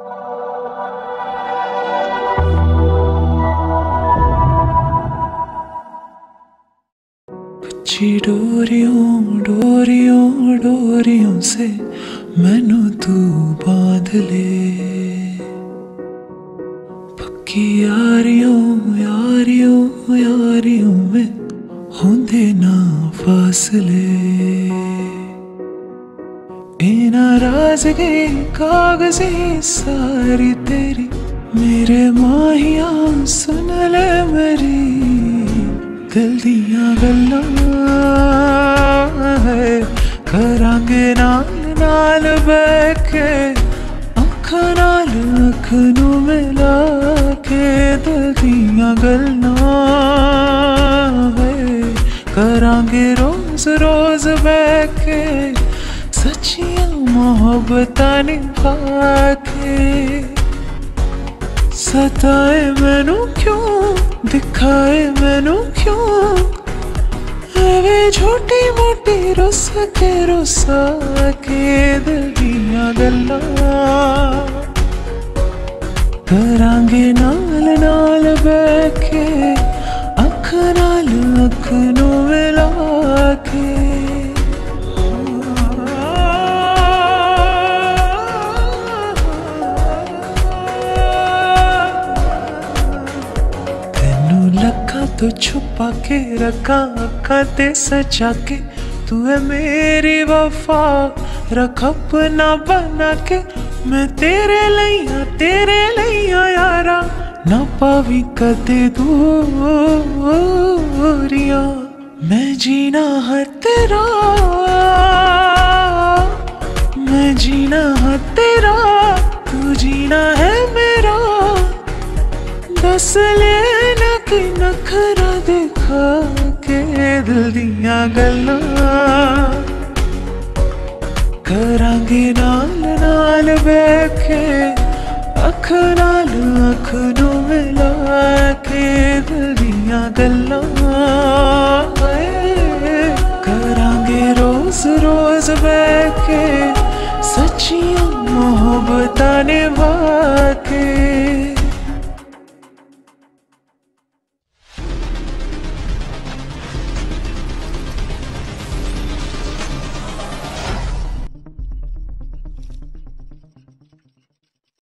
डोरियों डोरियों डोरियों से मैनू तू बांध ले, पक्की यारियों यारियों यारियों में होंदे ना फासले। इना राज़गी कागज़ी सारी तेरी मेरे माहिया सुन ले मेरी दिल दियां गल्लां है करांगे नाल नाल बैके अखां नाल अख नू मिला के दिल दियां गल्लां है करांगे रोज रोज बैके सच्चियां मोहब्बतां निभा के। सताए मैनू क्यों दिखाए मैनू क्यों वे छोटी मोटी रुस के दिल दियां गल्लां करांगे नाल नाल बैके अख नाल अख नू मिला के। तो छुपा के रखा अखा ते सजा के तू है मेरी वफा रख अपना बना के। मैं तेरे लइया यारा ना पावी कदे दूरियां। मैं जीना है तेरा मैं जीना है तेरा तू जीना है मेरा। दस लेना कि नखरा दिखा के दिल दियां गल्लां करांगे नाल नाल बैके अख नाल अख नू मिला के दिल दियां गल्लां।